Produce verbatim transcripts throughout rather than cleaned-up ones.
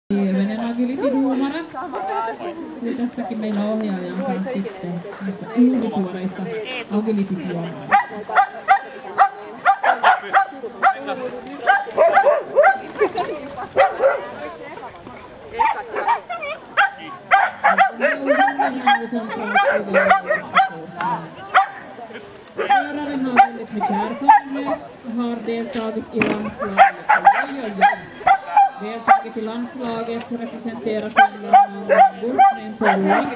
Ilmenen agility-duumara. Ja tässäkin meillä on ohjaajan kanssa sitten näistä uusituoreista agility-duumareista. Föraren har väldigt mycket erfarenhet och har deltagit i landslaget. Oj, oj, oj. Deltagit i landslaget och representerat Finland med en pollag.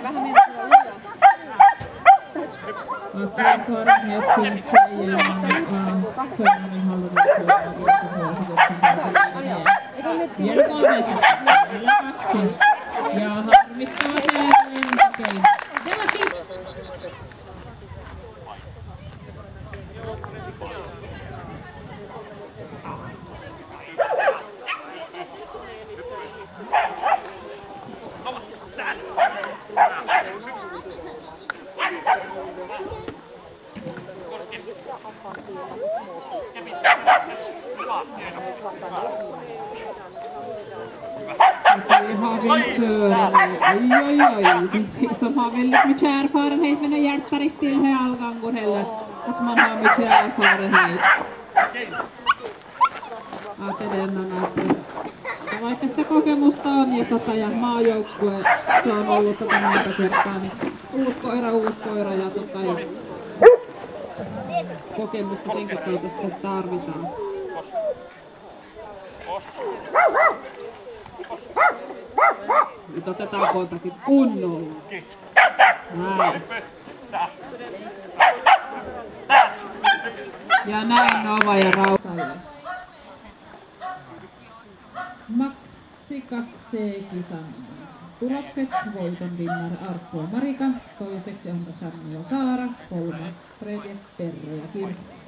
Att erfarenhet finns genom att föraren håller på att inte få så gott som möjligt. Hjälpalmeessa. Eller kaksi. Ja harmittaa se lentokeino. Det var sist. Vi har en förare, oj oj oj, som har väldigt mycket erfarenhet, men det hjälper inte till här allgångar heller, att man har mycket erfarenhet. Atedennan, että vaikka sitä kokemusta on ja, tota, ja maajoukkue, se on ollut tota monta kertaa, niin uusi koira, uusi koira ja, tota, ja kokemusta senkin kautta tarvitaan. Nyt otetaan kohtakin kunnolla. Näin. Ja näin Nova ja Rausalle. Maxi kaksi kisan tulokset. Voiton vinnar Arttu ja Marika. Toiseksi on Sanni ja Saara. Kolmas Fredrik, Perro ja Kirsti.